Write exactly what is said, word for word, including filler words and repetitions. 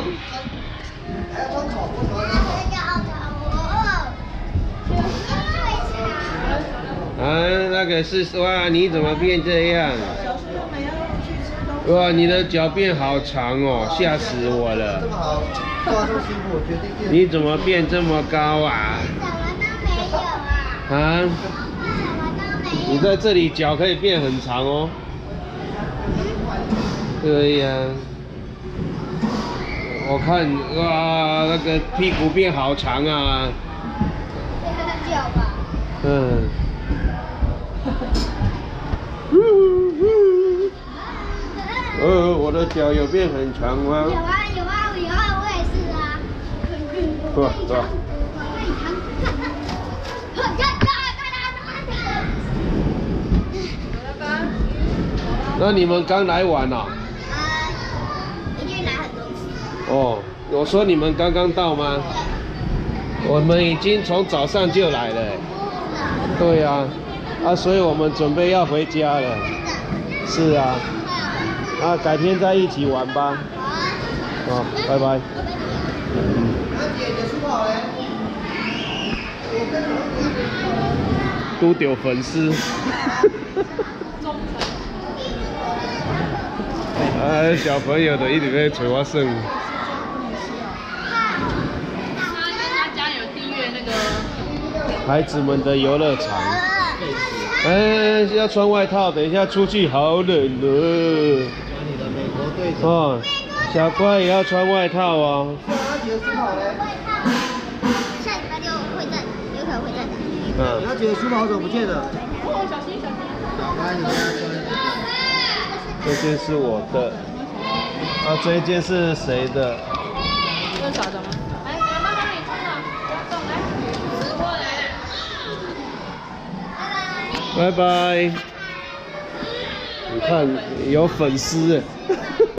啊，那个是哇，你怎么变这样？哇，你的脚变好长哦，吓死我了！ 这么好，哇，这么辛苦，决定变。 你怎么变这么高啊？ 什么都没有啊！ 啊？ 什么都没有。 你在这里脚可以变很长哦。对呀。我看哇，那个屁股变好长啊。 那个脚吧。 嗯。呃，我的脚有变很长吗？ 有啊有啊有啊，我也是啊。 是吧？是吧？那你们刚来玩啊？ 啊，已经来很多次。 哦，我说你们刚刚到吗？我们已经从早上就来了。对呀，啊，所以我们准备要回家了。是啊。啊，改天再一起玩吧。好，拜拜。都丢粉丝。啊，小朋友的一直在找我耍。 他家有订阅那个孩子们的游乐场。哎，要穿外套，等一下出去好冷哦。 你的美国队长。 哦，小乖也要穿外套哦。 他觉得书跑嘞？ 下礼拜六会在，有可能会在的。 嗯。他觉得书跑怎么不见了？ 哦，小心小心。 来，你们家穿。 这件是我的，啊，这一件是谁的？ 这是傻的吗？来，妈妈帮你穿了，不要动，来，吃过来。 拜拜。你看，有粉丝哎。